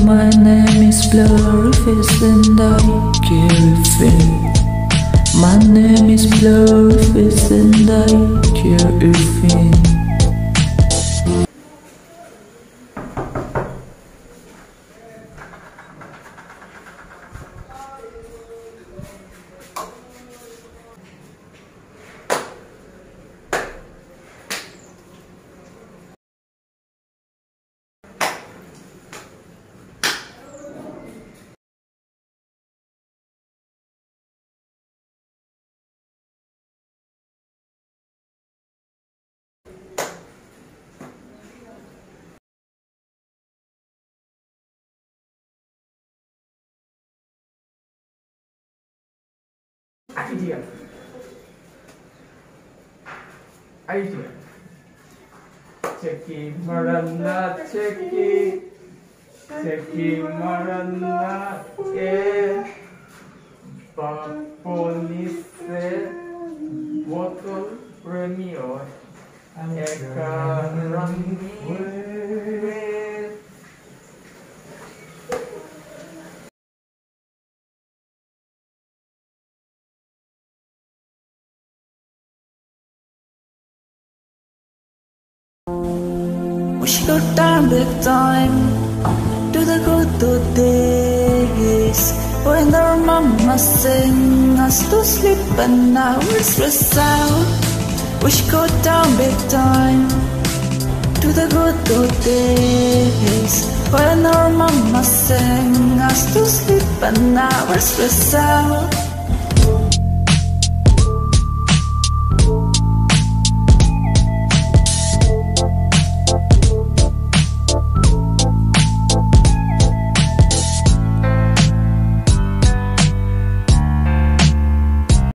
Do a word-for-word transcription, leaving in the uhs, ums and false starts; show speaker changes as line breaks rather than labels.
My name is Blurryface and I carry fame. My name is Blurryface and I carry fame.
Idea. Idea. Ceki marana ceki. Ceki marana e. Paponise. Botol premio. Eka rami.
Wish you could turn back time to the good old days when our mama sang us to sleep and now we're stressed out. Wish you could turn back time to the good old days when our mama sang us to sleep and now we're stressed out.